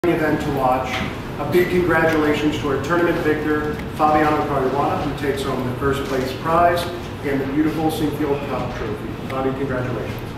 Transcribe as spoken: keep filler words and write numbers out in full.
event to watch. A big congratulations to our tournament victor, Fabiano Caruana, who takes home the first place prize and the beautiful Sinfield Cup trophy. Fabi, congratulations.